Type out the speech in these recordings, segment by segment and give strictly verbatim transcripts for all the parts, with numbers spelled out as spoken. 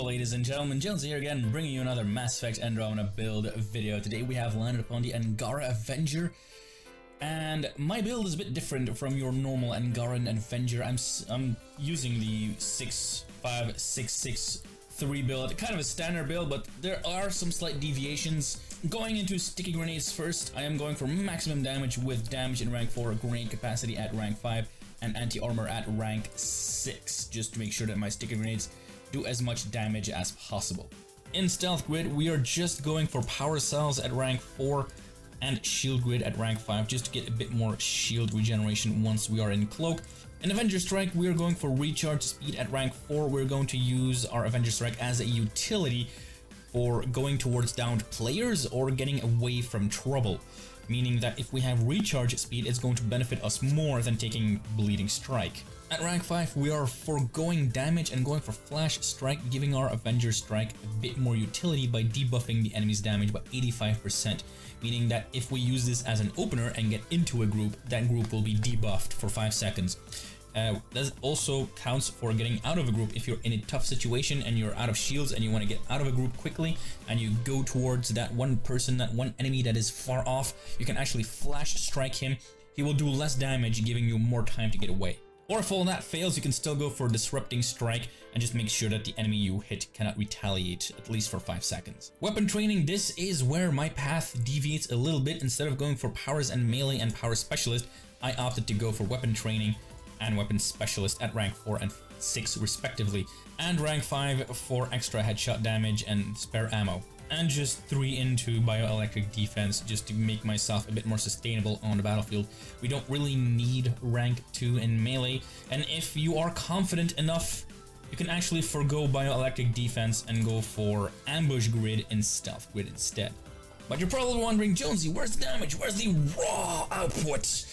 Hello ladies and gentlemen, Jones here again, bringing you another Mass Effect Andromeda build video. Today we have landed upon the Angara Avenger, and my build is a bit different from your normal Angara Avenger. I'm, I'm using the six five six six three build, kind of a standard build, but there are some slight deviations. Going into sticky grenades first, I am going for maximum damage with damage in rank four, grenade capacity at rank five, and anti-armor at rank six, just to make sure that my sticky grenades do as much damage as possible. In stealth grid, we are just going for power cells at rank four and shield grid at rank five, just to get a bit more shield regeneration once we are in cloak. In Avenger Strike, we are going for recharge speed at rank four. We're going to use our Avenger Strike as a utility for going towards downed players or getting away from trouble. Meaning that if we have recharge speed, it's going to benefit us more than taking Bleeding Strike. At rank five, we are foregoing damage and going for Flash Strike, giving our Avenger Strike a bit more utility by debuffing the enemy's damage by eighty-five percent. Meaning that if we use this as an opener and get into a group, that group will be debuffed for five seconds. Uh, that also counts for getting out of a group. If you're in a tough situation and you're out of shields and you want to get out of a group quickly and you go towards that one person, that one enemy that is far off, you can actually Flash Strike him. He will do less damage, giving you more time to get away. Or if all that fails, you can still go for Disrupting Strike and just make sure that the enemy you hit cannot retaliate, at least for five seconds. Weapon training, this is where my path deviates a little bit. Instead of going for powers and melee and power specialist, I opted to go for weapon training and weapon specialist at rank four and six respectively, and rank five for extra headshot damage and spare ammo, and just three into bioelectric defense just to make myself a bit more sustainable on the battlefield. We don't really need rank two in melee, and if you are confident enough, you can actually forgo bioelectric defense and go for ambush grid and stealth grid instead. But you're probably wondering, Jonesy, where's the damage? Where's the raw output?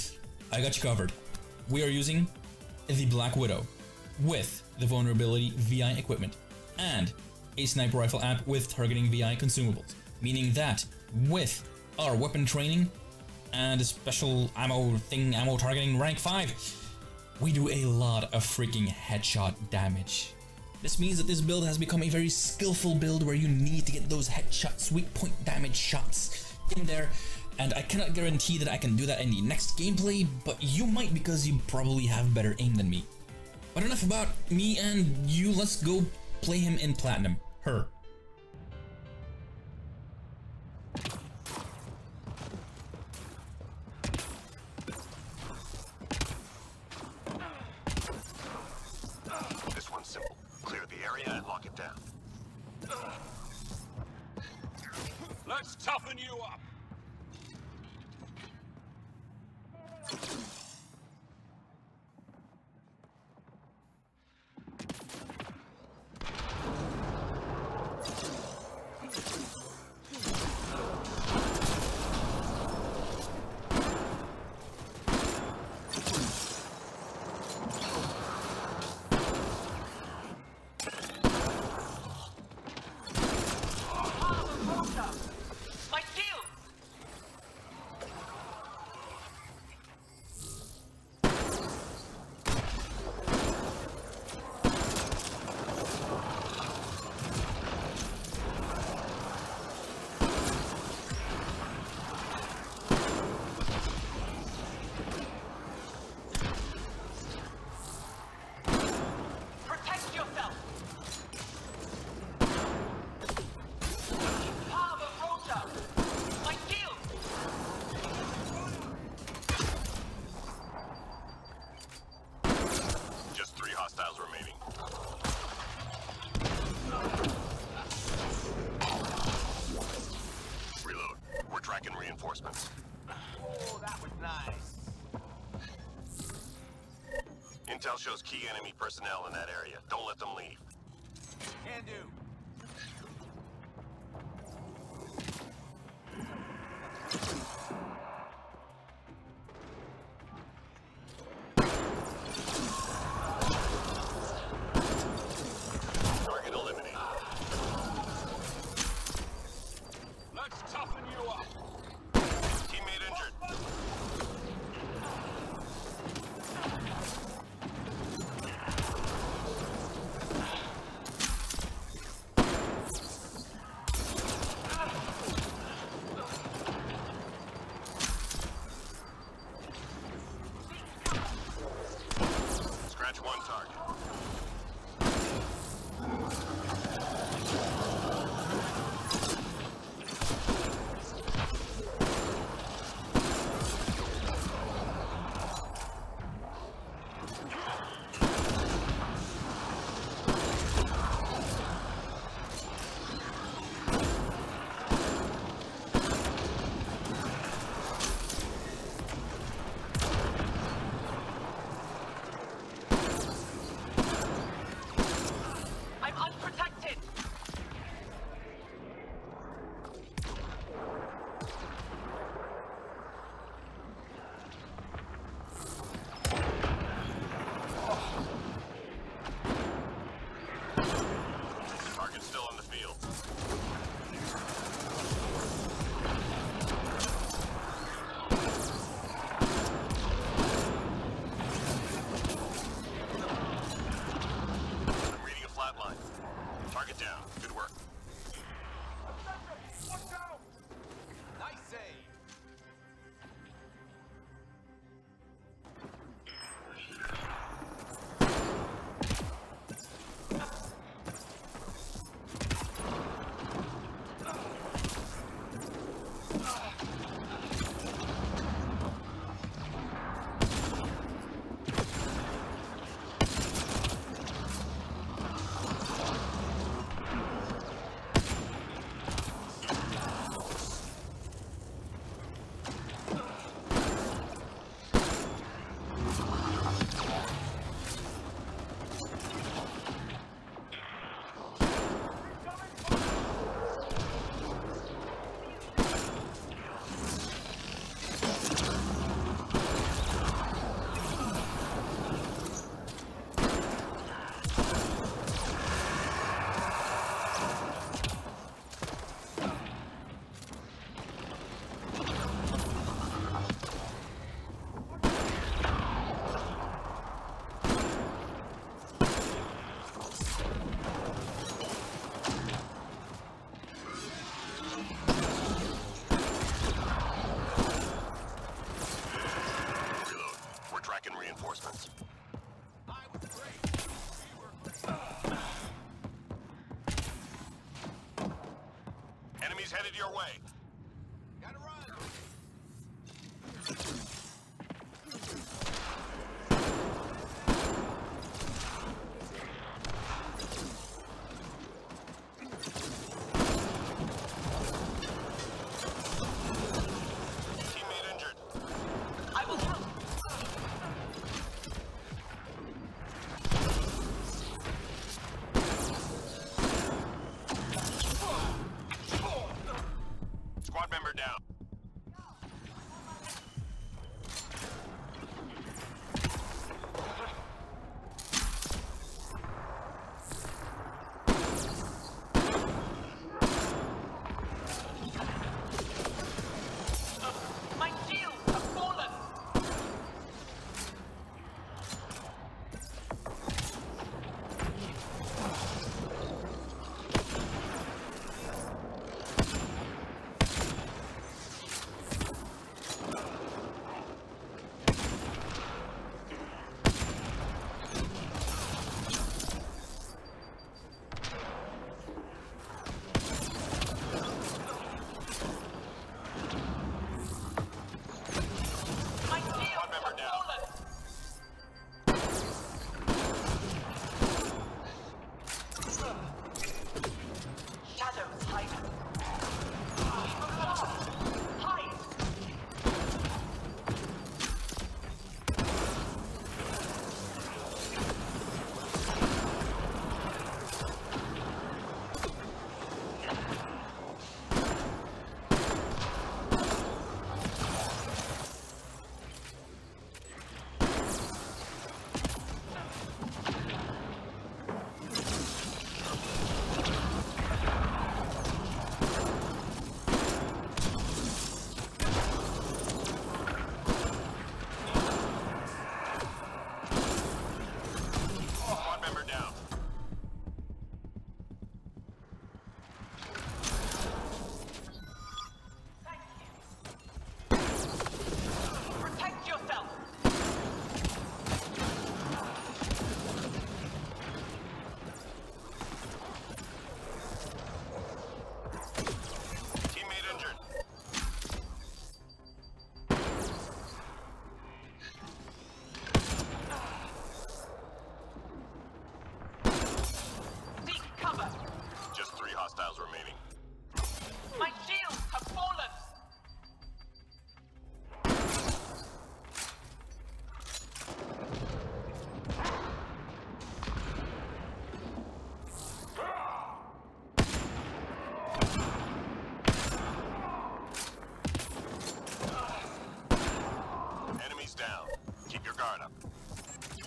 I got you covered. We are using the Black Widow with the vulnerability V I equipment and a sniper rifle amp with targeting V I consumables, meaning that with our weapon training and a special ammo thing, ammo targeting rank five, we do a lot of freaking headshot damage. This means that this build has become a very skillful build where you need to get those headshot sweet point damage shots in there. And I cannot guarantee that I can do that in the next gameplay, but you might, because you probably have better aim than me. But enough about me and you, let's go play him in Platinum. Her. This one's simple. Clear the area and lock it down. Let's toughen you up! Reinforcements. Oh, that was nice. Intel shows key enemy personnel in that area. Don't let them leave. Can do. Target eliminated. Let's toughen you up. Teammate injured. one target. Reinforcements. Enemies headed your way. Gotta run. Teammate injured. I will help.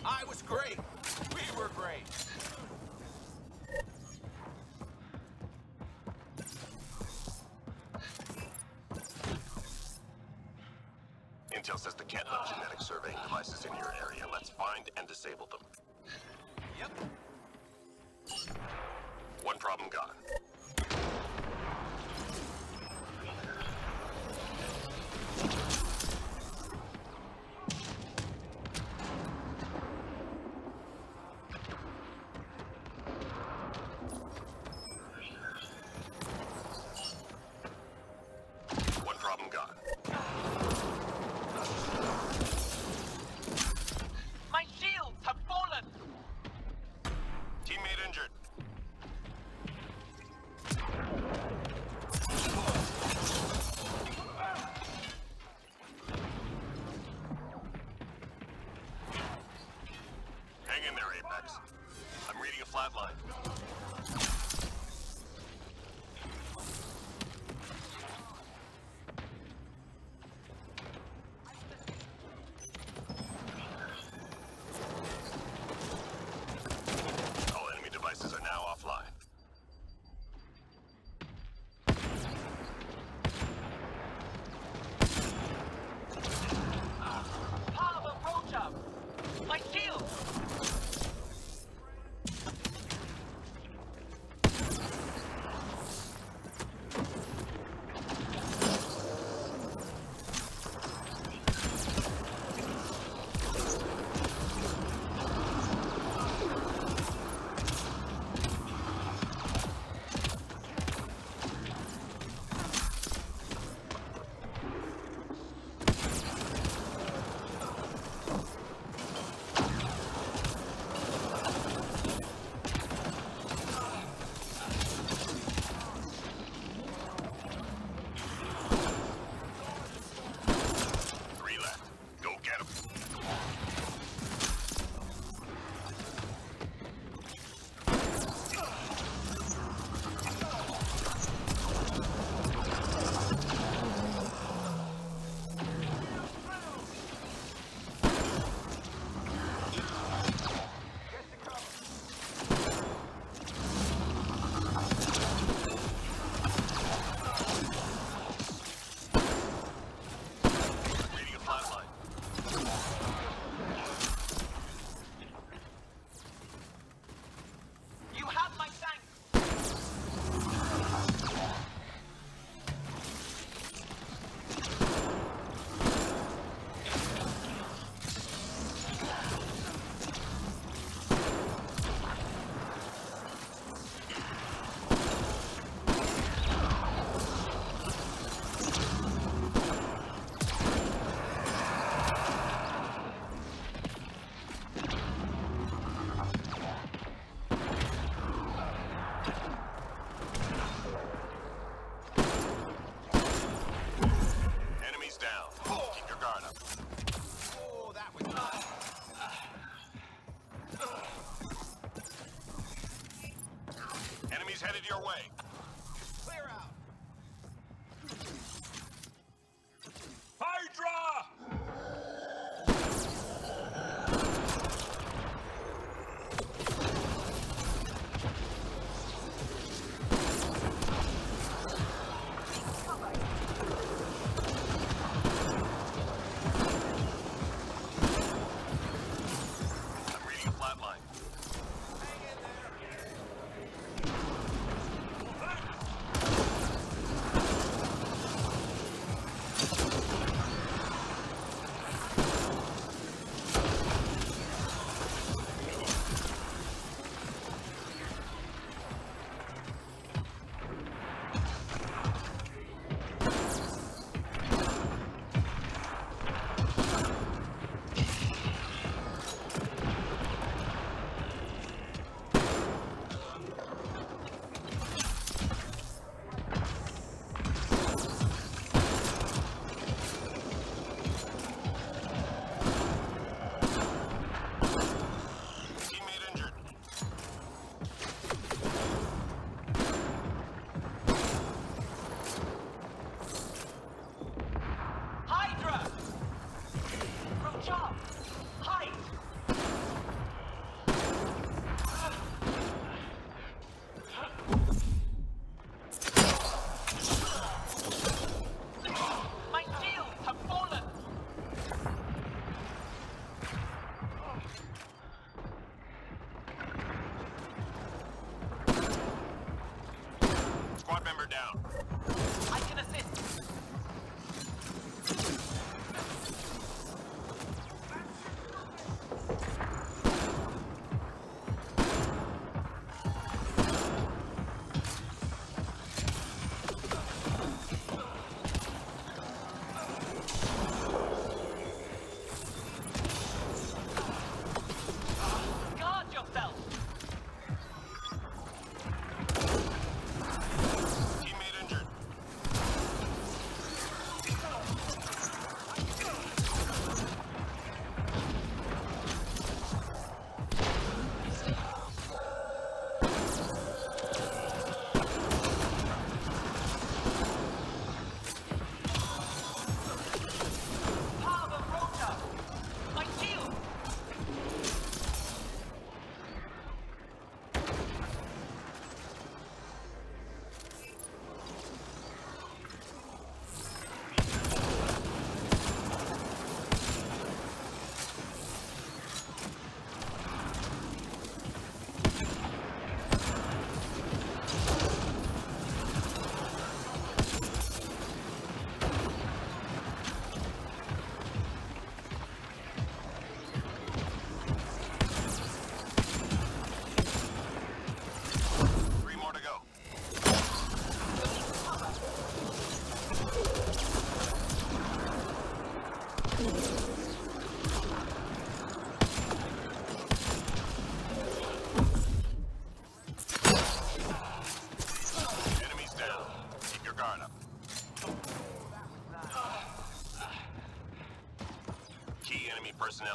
I was great. We were great. Intel says the cat left genetic surveying devices in your area. Let's find and disable them. Yep. One problem gone. One problem gone. My shields have fallen. Teammate injured. Hang in there, Apex. I'm reading a flat line. All enemy devices are now offline. Pile of approach up. My shield. Three left. Go get them. Reading a flat line. You have my tank. Enemies down. Keep your guard up. Oh, that was nice. Enemies headed your way. Clear out. Hydra! I'm reading a flat line. Hang in there.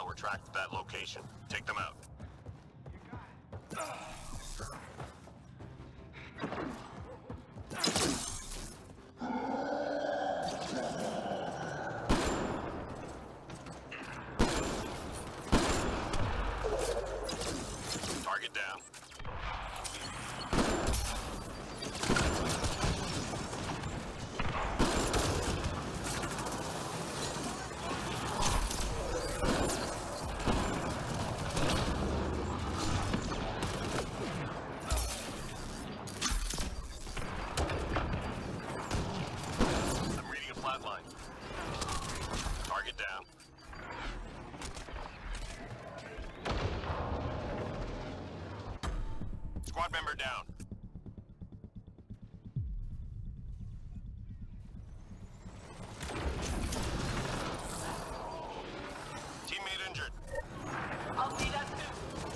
were tracked at that location. Take them out. Target down. Target down. Squad member down. Teammate injured. I'll see that too.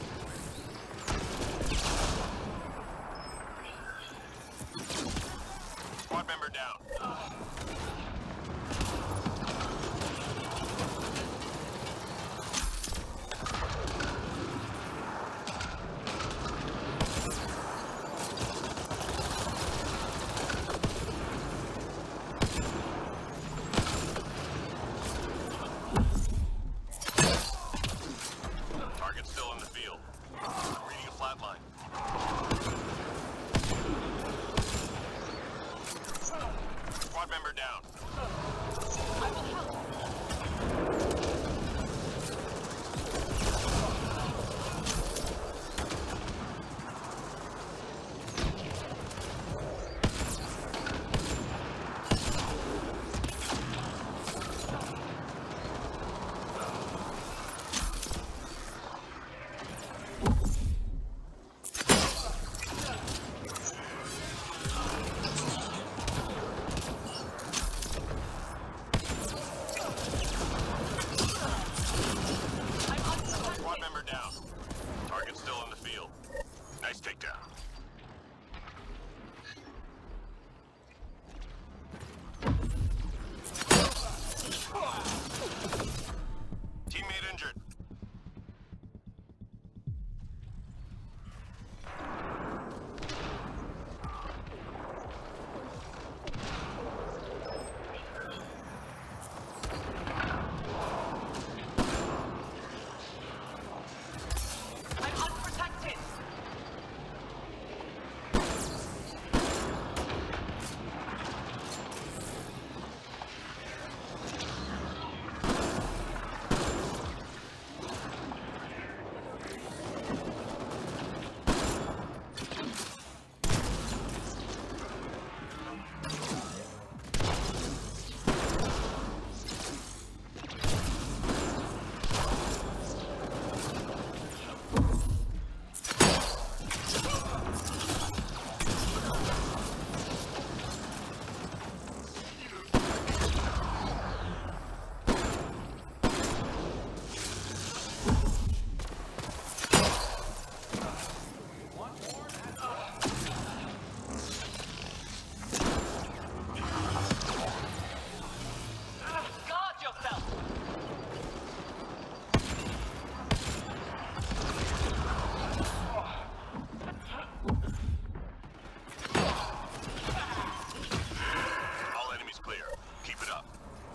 Squad member down. Target still in the field. I'm reading a flat line. Squad member down. I will help. Squad member down. Target still in the field. Nice takedown. Teammate injured. I'm unprotected. Guard yourself. All enemies clear. Keep it up.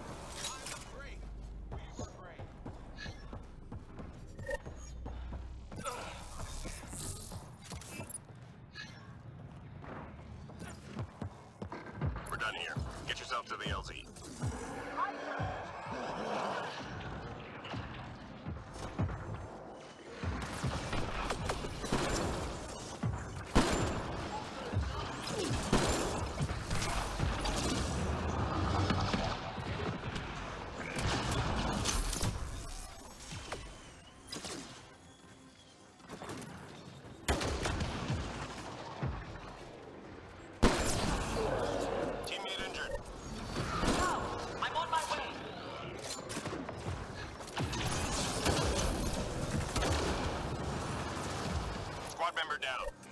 We're done here. Get yourself to the L Z. Teammate injured. No, I'm on my way. Squad member down.